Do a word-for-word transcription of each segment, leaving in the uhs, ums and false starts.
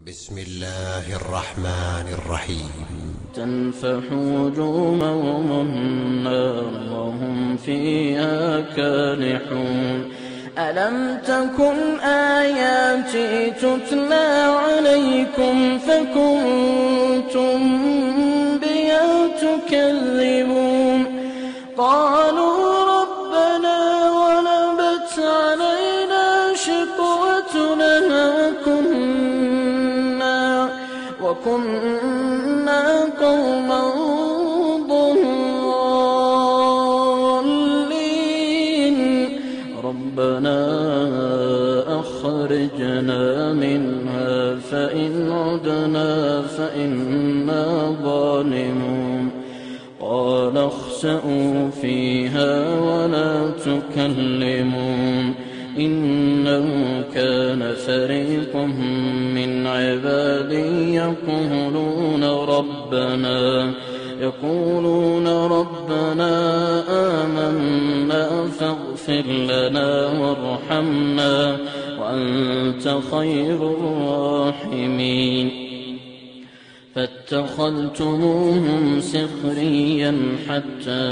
بسم الله الرحمن الرحيم. تنفح وجوههم النار وهم فيها كالحون. ألم تكن آياتي تتلى عليكم فكنتم بها تكذبون. قالوا ربنا غلبت علينا شقوتنا وكنا وكنا قوما ضالين. ربنا أخرجنا منها فإن عدنا فإنا ظالمون. قال اخسئوا فيها ولا تكلمون. إنه كان فريق من عبادي يقولون ربنا يقولون ربنا آمنا فاغفر لنا وارحمنا وأنت خير الراحمين. فاتخذتموهم سخريا حتى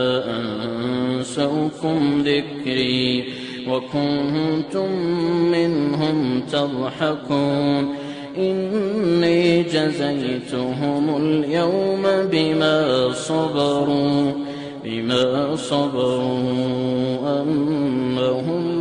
أنسوكم ذكري وكنتم منهم تضحكون. إني جزيتهم اليوم بما صبروا بما صبروا أنهم